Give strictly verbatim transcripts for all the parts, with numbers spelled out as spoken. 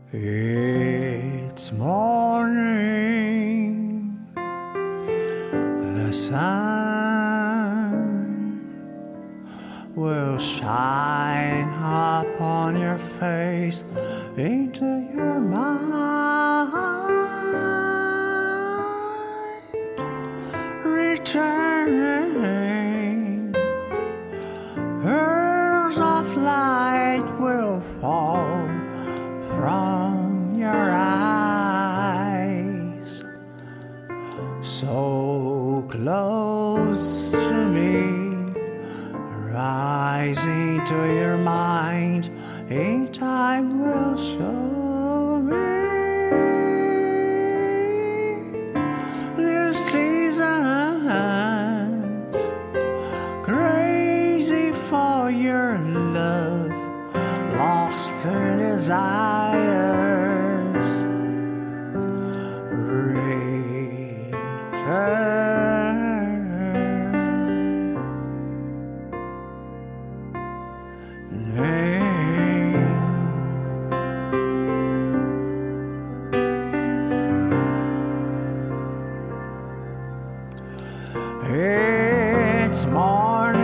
It's morning, the sun will shine upon your face, into your mind. Returning, pearls of light will fall from your eyes, so close to me, rising to your mind, in time will show me new seasons, crazy for your love, lost in desires, it's morning,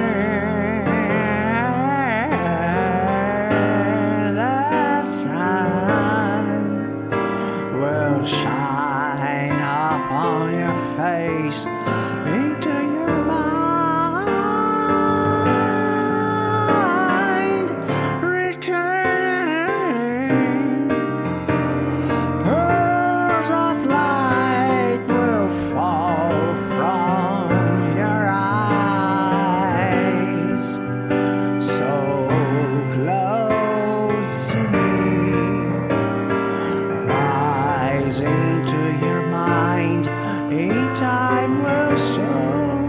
the sun will shine upon your face, into your mind. Returning, pearls of light will fall from your eyes, so close to me, rising to your mind, in time will show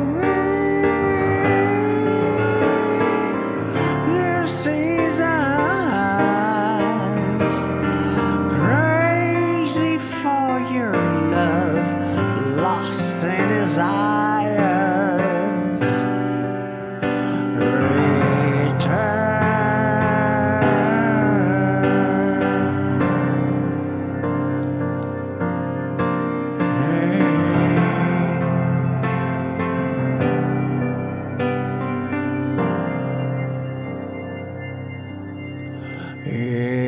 new seasons, crazy for your love, lost in desires, return. Yeah.